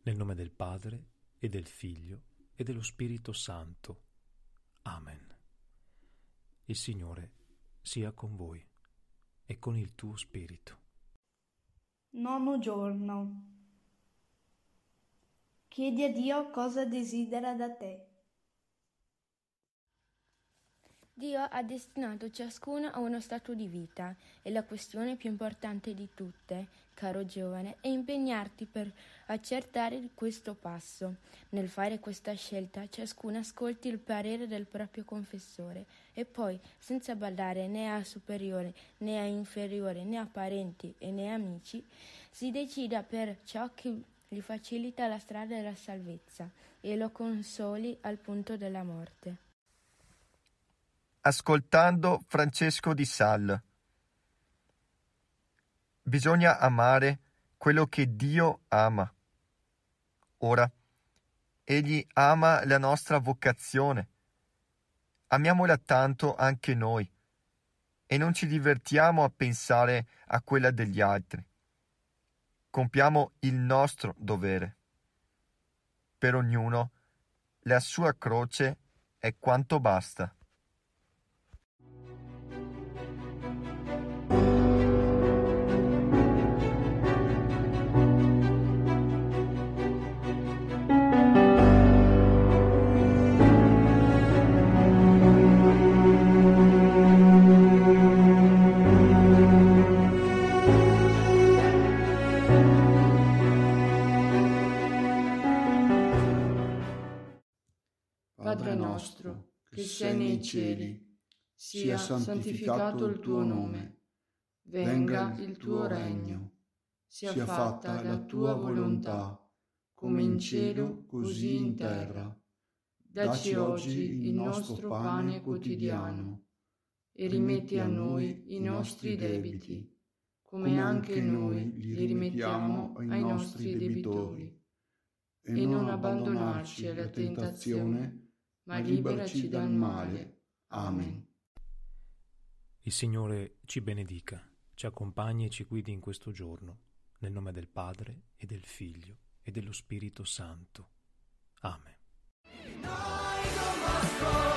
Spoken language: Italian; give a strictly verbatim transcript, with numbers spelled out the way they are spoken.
Nel nome del Padre, e del Figlio, e dello Spirito Santo. Amen. Il Signore sia con voi e con il tuo spirito. Nono giorno. Chiedi a Dio cosa desidera da te. Dio ha destinato ciascuno a uno stato di vita e la questione più importante di tutte, caro giovane, è impegnarti per accertare questo passo. Nel fare questa scelta, ciascuno ascolti il parere del proprio confessore e poi, senza badare né a superiore, né a inferiore, né a parenti e né amici, si decida per ciò che gli facilita la strada della salvezza e lo consoli al punto della morte. Ascoltando Francesco di Sales. Bisogna amare quello che Dio ama. Ora, Egli ama la nostra vocazione. Amiamola tanto anche noi e non ci divertiamo a pensare a quella degli altri. Compiamo il nostro dovere. Per ognuno la sua croce è quanto basta. Padre nostro, che sei nei cieli, sia santificato il tuo nome. Venga il tuo regno. Sia fatta la tua volontà, come in cielo, così in terra. Dacci oggi il nostro pane quotidiano e rimetti a noi i nostri debiti, come anche noi li rimettiamo ai nostri debitori. E non abbandonarci alla tentazione, ma liberaci dal male. Amen. Il Signore ci benedica, ci accompagni e ci guidi in questo giorno, nel nome del Padre, e del Figlio, e dello Spirito Santo. Amen.